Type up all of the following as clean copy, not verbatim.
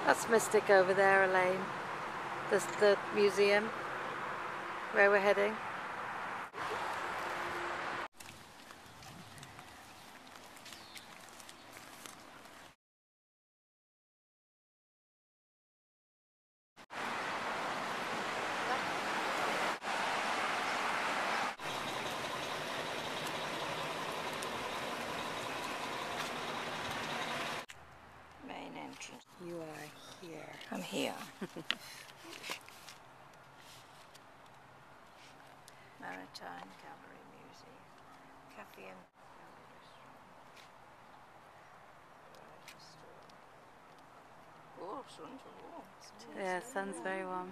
That's Mystic over there, Elaine. This is the museum where we're heading. Main entrance. You are here. I'm here. Maritime Gallery Museum. Cafe and restaurant. Oh, sun's warm. Yeah, sun's very warm.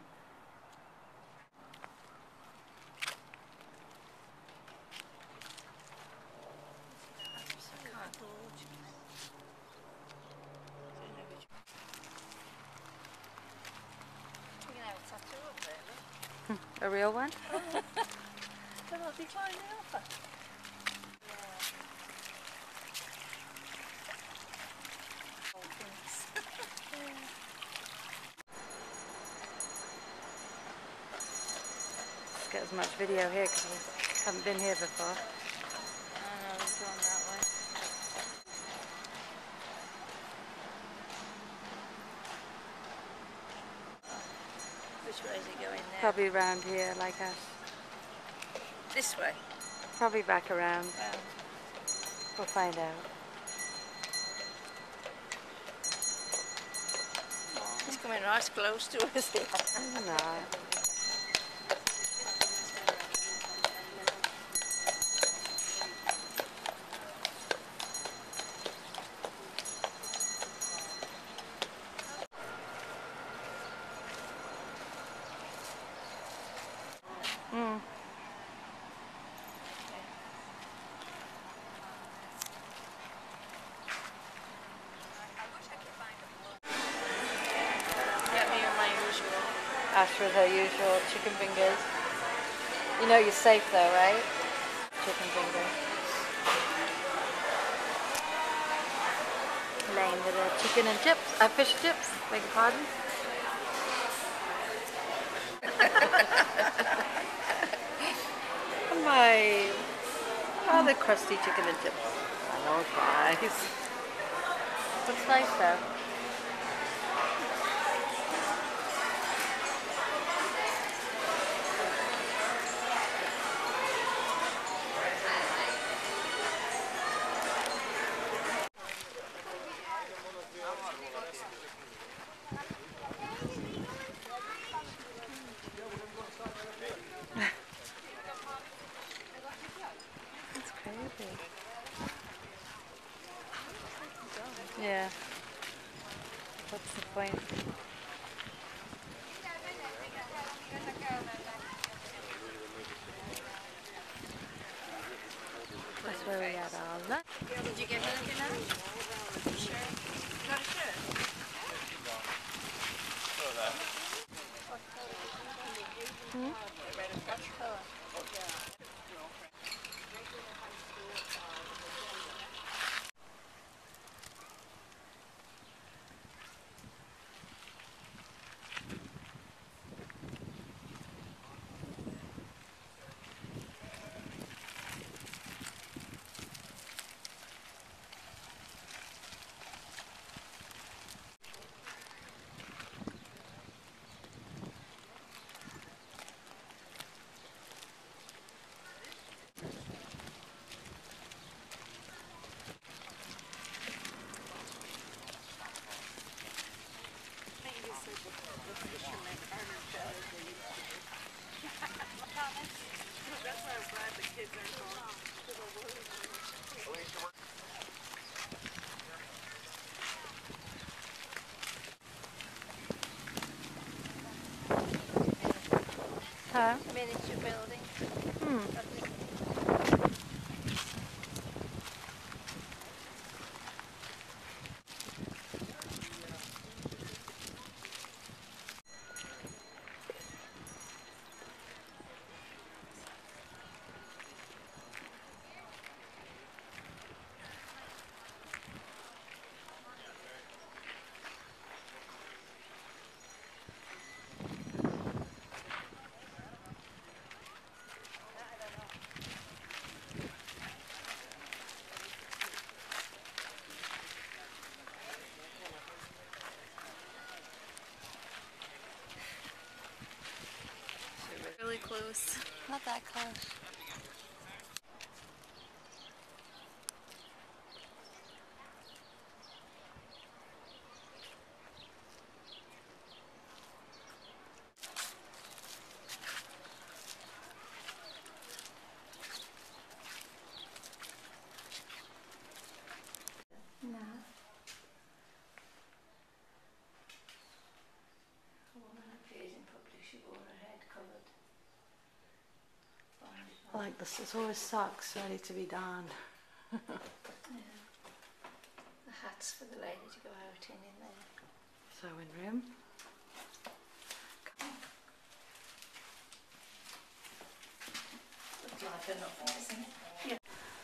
A real one? But I'll decline the offer. Let's get as much video here because we haven't been here before. I know, we've gone that way. Which way is it going now? Probably around here, like us. This way? Probably back around. We'll find out. It's coming right close to us here. No. Get me my usual. Ash with her usual chicken fingers. You know you're safe though, right? Chicken fingers. Elaine with her chicken and chips. Fish chips, beg your pardon. My rather crusty chicken and chips. Oh, guys. Looks nice though. That's crazy. Yeah. What's the point? That's where we got all that. Did you get anything else? Sure. Got a shirt? Huh? A miniature building. close. Not that close. No. A woman appears in public. She wore her head covered. I like this. It's always socks ready to be donned. Yeah. The hat's for the lady to go out in there. Sewing room. Looks like enough, doesn't it? Yeah.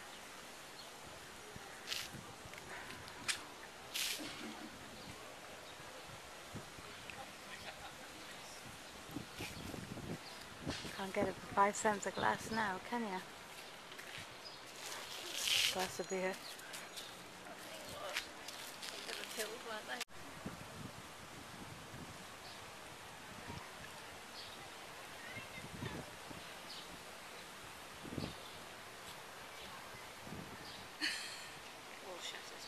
Can't get it for 5 cents a glass now, can you? Glass of beer. They were killed, weren't they? All shattered.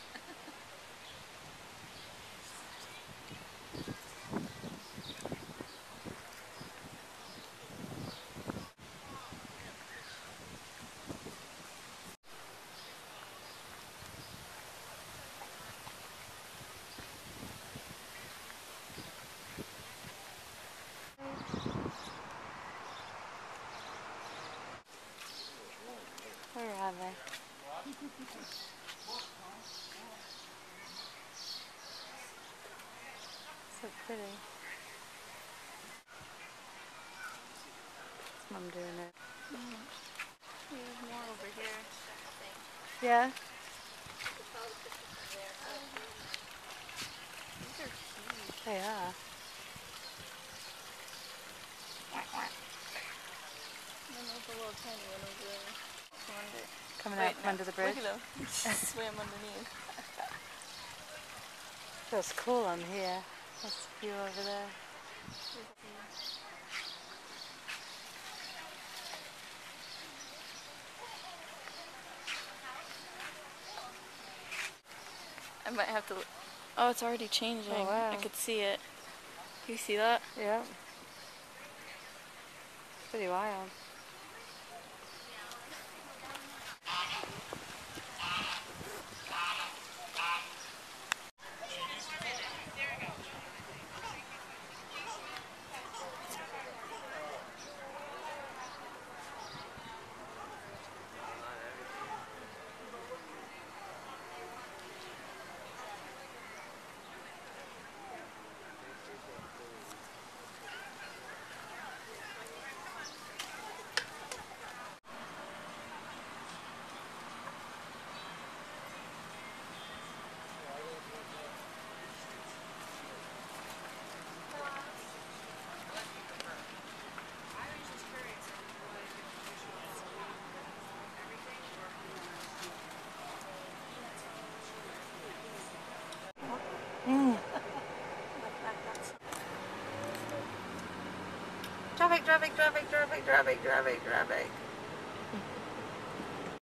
Where are they? So pretty. Is Mum doing it? There's more over here, I think. Yeah? These are huge. They are. And then there's a little tiny one over there. Coming out from under the bridge. Look at them. Swim underneath. Feels cool on here. That's the view over there. I might have to. Oh, it's already changing. Oh, wow. I could see it. You see that? Yeah. Pretty wild. Traffic, traffic, traffic, traffic, traffic, traffic, traffic.